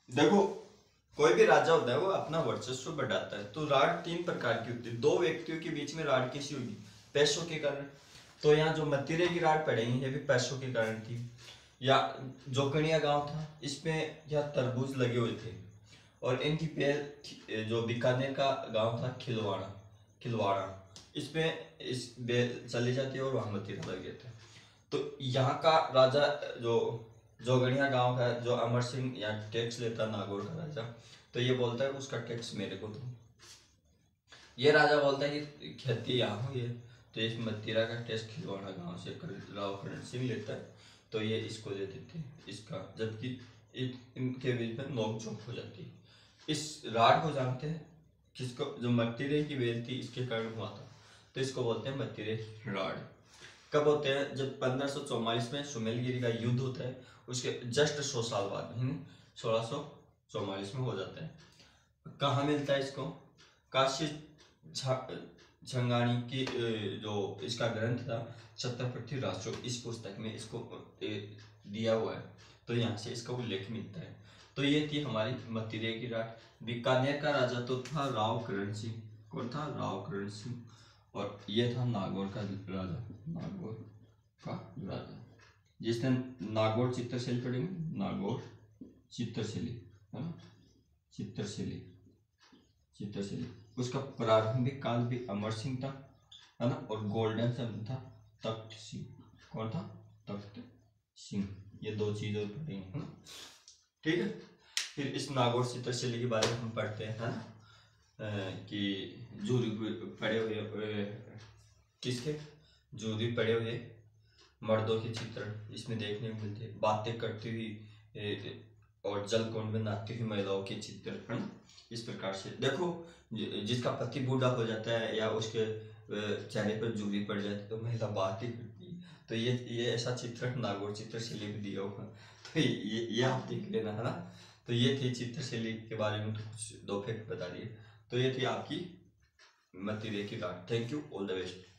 देखो, कोई भी राजा होता है वो अपना वर्चस्व बढ़ाता है। तो राड तीन प्रकार की होती है। दो व्यक्तियों के बीच में राड कैसी होगी? पैसों के कारण। तो यहाँ जो मतीरे की राड पड़ेगी ये भी पैसों के कारण थी। या जोकड़िया गांव था, इसमें यहाँ तरबूज लगे हुए थे। और इनकी बेल, जो बीकानेर का गांव था खिलवाड़ा, खिलवाड़ा, इसमें इस बेल चली जाती है और वहां मतीरा लग गया था। तो यहाँ का राजा जो जोगड़िया गांव का जो अमर सिंह यहाँ टैक्स लेता नागौर का राजा, तो ये बोलता है उसका टैक्स मेरे को दो। ये राजा बोलता है कि खेती यहाँ हुई है, तो इस मतीरा का टैक्स खिलवाड़ा गांव से राव करण सिंह लेता है, तो ये इसको दे देते हैं इसका। जबकि इनके बीच में नोकझोंक हो जाती है। इस राड को जानते हैं किसको? जो मतीरे की बेल थी इसके कारण हुआ था, तो इसको बोलते हैं मतीरे राड। कब होते हैं? जब 1544 में सुमेलगिरी का युद्ध होता है, उसके जस्ट 100 साल बाद 1644 में हो जाता है। कहाँ मिलता है इसको? काशी झंगानी की जो इसका ग्रंथ था छत्रपति राजचोक, इस पुस्तक में इसको दिया हुआ है, तो यहाँ से इसका उल्लेख मिलता है। तो ये थी हमारी मतीरे की राड। बीकानेर का राजा तो था राव करण सिंह। कौन था? राव करण सिंह। और ये था नागौर का राजा, नागौर का राजा जिसने नागौर चित्रशैली पढ़ेंगे, नागौर चित्रशैली, है ना, चित्रशैली, चित्रशैली। उसका प्रारंभिक काल भी अमर सिंह था, है ना, और गोल्डन सन था तख्त सिंह। कौन था? तख्त सिंह। ये दो चीजें पढ़ेंगे, है ना, ठीक है। फिर इस नागौर चित्रशैली के बारे में हम पढ़ते हैं, है ना, कि जूरी पड़े हुए किसके? जूरी पड़े हुए मर्दों के चित्र इसमें देखने को मिलते हैं। बातें करती हुई और जल कुंड में नहाती हुई महिलाओं के चित्र, है ना। इस प्रकार से देखो, जिसका पति बूढ़ा हो जाता है या उसके चेहरे पर जूरी पड़ जाती है तो महिला बात ही करती है। तो ये ऐसा चित्र नागौर चित्रशैली में दिया हुआ। तो ये आप देख लेना, है ना। तो ये थी चित्रशैली के बारे में, तो कुछ दो फैक्ट बता दिए। तो ये थी आपकी मतीरे की राड। Thank you, all the best.